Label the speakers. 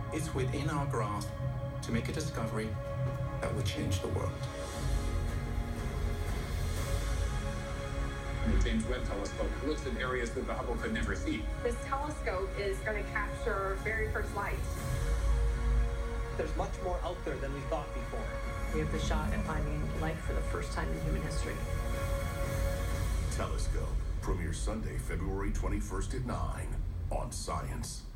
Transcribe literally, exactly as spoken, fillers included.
Speaker 1: It's within our grasp to make a discovery that will change the world.
Speaker 2: The James Webb Telescope looks at areas that the Hubble could never see.
Speaker 3: This telescope is going to capture very first light.
Speaker 4: There's much more out there than we thought before.
Speaker 5: We have the shot at finding life for the first time in human history.
Speaker 6: Telescope premieres Sunday, February twenty-first at nine on Science.